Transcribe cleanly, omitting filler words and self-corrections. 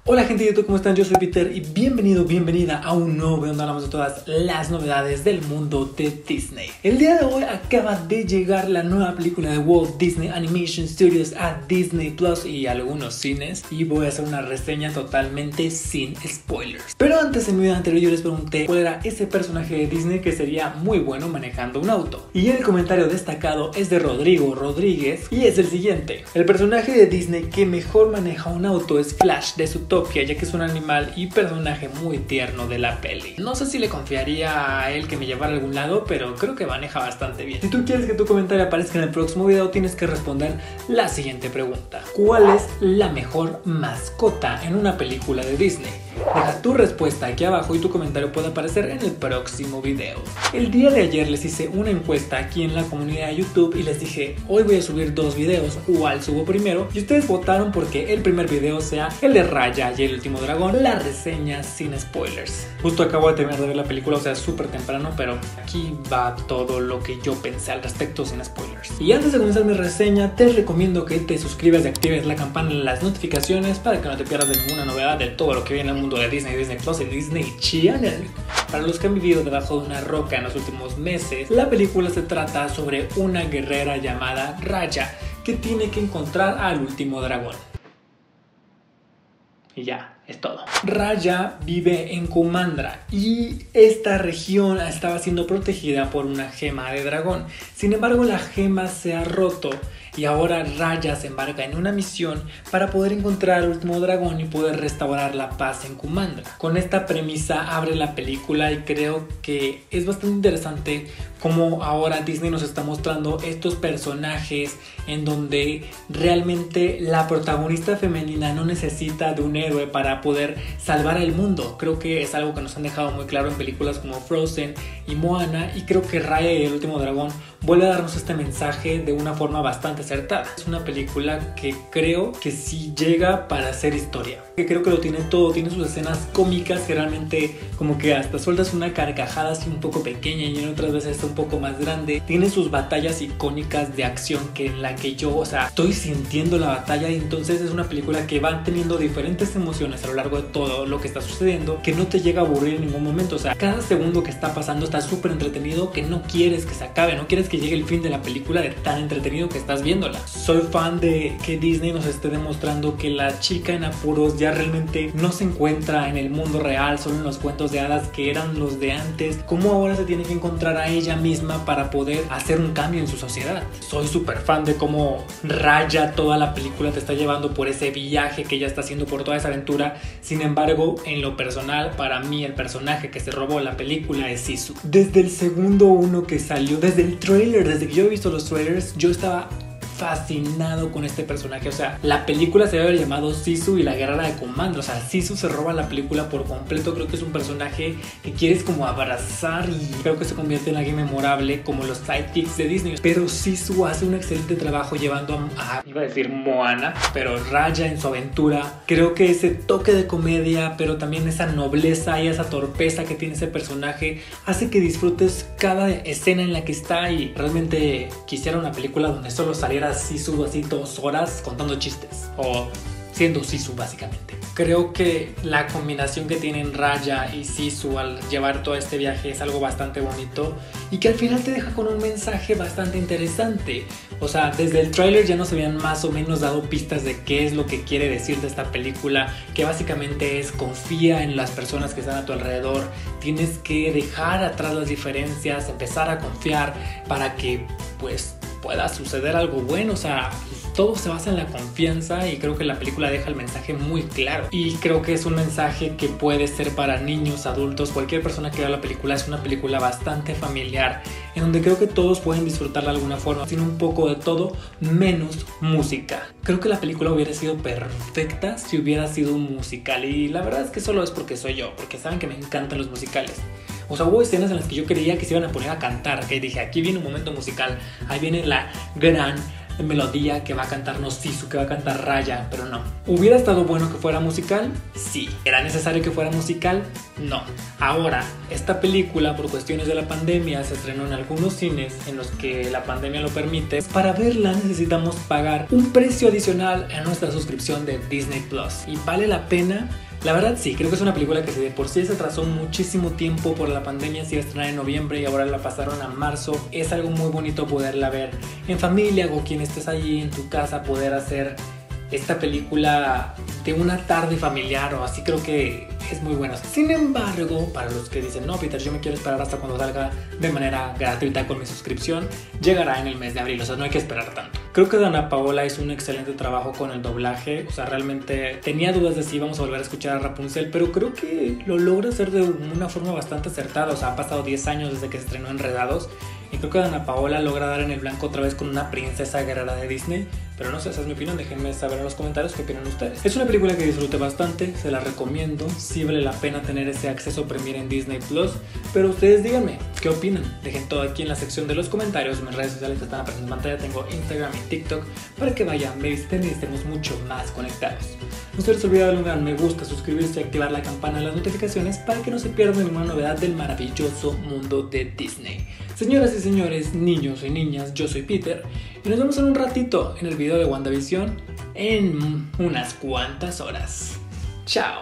Hola gente de YouTube, ¿cómo están? Yo soy Peter y bienvenida a un nuevo video donde hablamos de todas las novedades del mundo de Disney. El día de hoy acaba de llegar la nueva película de Walt Disney Animation Studios a Disney Plus y algunos cines, y voy a hacer una reseña totalmente sin spoilers. Pero antes, en mi video anterior yo les pregunté cuál era ese personaje de Disney que sería muy bueno manejando un auto, y el comentario destacado es de Rodrigo Rodríguez y es el siguiente: el personaje de Disney que mejor maneja un auto es Flash de Zootopia, ya que es un animal y personaje muy tierno de la peli. No sé si le confiaría a él que me llevara a algún lado, pero creo que maneja bastante bien. Si tú quieres que tu comentario aparezca en el próximo video, tienes que responder la siguiente pregunta: ¿cuál es la mejor mascota en una película de Disney? Deja tu respuesta aquí abajo y tu comentario puede aparecer en el próximo video. El día de ayer les hice una encuesta aquí en la comunidad de YouTube y les dije: hoy voy a subir dos videos, ¿cuál subo primero? Y ustedes votaron porque el primer video sea el de Raya y el último dragón, la reseña sin spoilers. Justo acabo de terminar de ver la película, o sea, súper temprano, pero aquí va todo lo que yo pensé al respecto sin spoilers. Y antes de comenzar mi reseña, te recomiendo que te suscribas y actives la campana en las notificaciones para que no te pierdas de ninguna novedad de todo lo que viene en el mundo de Disney, Disney Plus y Disney Channel. Para los que han vivido debajo de una roca en los últimos meses, la película se trata sobre una guerrera llamada Raya que tiene que encontrar al último dragón. Y ya, es todo. Raya vive en Kumandra y esta región estaba siendo protegida por una gema de dragón. Sin embargo, la gema se ha roto y ahora Raya se embarca en una misión para poder encontrar al último dragón y poder restaurar la paz en Kumandra. Con esta premisa abre la película y creo que es bastante interesante cómo ahora Disney nos está mostrando estos personajes en donde realmente la protagonista femenina no necesita de un héroe para poder salvar el mundo. Creo que es algo que nos han dejado muy claro en películas como Frozen y Moana, y creo que Raya y el último dragón vuelve a darnos este mensaje de una forma bastante acertada. Es una película que creo que sí llega para hacer historia, que creo que lo tiene todo. Tiene sus escenas cómicas que realmente como que hasta sueltas una carcajada así un poco pequeña y en otras veces está un poco más grande. Tiene sus batallas icónicas de acción que en la que yo, estoy sintiendo la batalla, y entonces es una película que va teniendo diferentes emociones a lo largo de todo lo que está sucediendo, que no te llega a aburrir en ningún momento. Cada segundo que está pasando está súper entretenido, que no quieres que se acabe, no quieres que llegue el fin de la película de tan entretenido que estás viéndola. Soy fan de que Disney nos esté demostrando que la chica en apuros ya realmente no se encuentra en el mundo real, solo en los cuentos de hadas que eran los de antes, cómo ahora se tiene que encontrar a ella misma para poder hacer un cambio en su sociedad. Soy súper fan de cómo Raya toda la película te está llevando por ese viaje que ella está haciendo, por toda esa aventura. Sin embargo, en lo personal, para mí el personaje que se robó la película es Sisu. Desde el segundo uno que salió, desde el trailer, desde que yo he visto los trailers, yo estaba fascinado con este personaje. La película se debe haber llamado Sisu y la guerrera de Kumandra. Sisu se roba la película por completo. Creo que es un personaje que quieres como abrazar y creo que se convierte en alguien memorable como los sidekicks de Disney. Pero Sisu hace un excelente trabajo llevando iba a decir Moana, pero Raya en su aventura. Creo que ese toque de comedia, pero también esa nobleza y esa torpeza que tiene ese personaje hace que disfrutes cada escena en la que está, y realmente quisiera una película donde solo saliera Sisu así 2 horas contando chistes o siendo Sisu básicamente. Creo que la combinación que tienen Raya y Sisu al llevar todo este viaje es algo bastante bonito y que al final te deja con un mensaje bastante interesante. Desde el tráiler ya nos habían más o menos dado pistas de qué es lo que quiere decir de esta película, que básicamente es: confía en las personas que están a tu alrededor, tienes que dejar atrás las diferencias, empezar a confiar para que pues pueda suceder algo bueno. Todo se basa en la confianza, y creo que la película deja el mensaje muy claro, y creo que es un mensaje que puede ser para niños, adultos, cualquier persona que vea la película. Es una película bastante familiar en donde creo que todos pueden disfrutarla de alguna forma, sin un poco de todo menos música. Creo que la película hubiera sido perfecta si hubiera sido un musical, y la verdad es que solo es porque soy yo, porque saben que me encantan los musicales. Hubo escenas en las que yo creía que se iban a poner a cantar, que dije: aquí viene un momento musical, ahí viene la gran melodía que va a cantar Nocisu, que va a cantar Raya, pero no. ¿Hubiera estado bueno que fuera musical? Sí. ¿Era necesario que fuera musical? No. Ahora, esta película, por cuestiones de la pandemia, se estrenó en algunos cines en los que la pandemia lo permite. Para verla necesitamos pagar un precio adicional a nuestra suscripción de Disney Plus. ¿Y vale la pena? La verdad sí, creo que es una película que si de por sí se atrasó muchísimo tiempo por la pandemia, se iba a estrenar en noviembre y ahora la pasaron a marzo. Es algo muy bonito poderla ver en familia o quien estés allí en tu casa, poder hacer esta película de una tarde familiar o así, creo que es muy bueno. Sin embargo, para los que dicen, no Peter, yo me quiero esperar hasta cuando salga de manera gratuita con mi suscripción, llegará en el mes de abril, o sea, no hay que esperar tanto. Creo que Dana Paola hizo un excelente trabajo con el doblaje, o sea, realmente tenía dudas de si íbamos a volver a escuchar a Rapunzel, pero creo que lo logra hacer de una forma bastante acertada. O sea, han pasado 10 años desde que se estrenó Enredados y creo que Dana Paola logra dar en el blanco otra vez con una princesa guerrera de Disney. Pero no sé, esa es mi opinión, déjenme saber en los comentarios qué opinan ustedes. Es una película que disfruté bastante, se la recomiendo, sí vale la pena tener ese acceso Premier en Disney Plus, pero ustedes díganme, ¿qué opinan? Dejen todo aquí en la sección de los comentarios, mis redes sociales que están apareciendo en pantalla, tengo Instagram y TikTok, para que vayan, me visiten y estemos mucho más conectados. No se les olvide darle un gran me gusta, suscribirse y activar la campana de las notificaciones para que no se pierdan ninguna novedad del maravilloso mundo de Disney. Señoras y señores, niños y niñas, yo soy Peter y nos vemos en un ratito en el video de WandaVision en unas cuantas horas. Chao.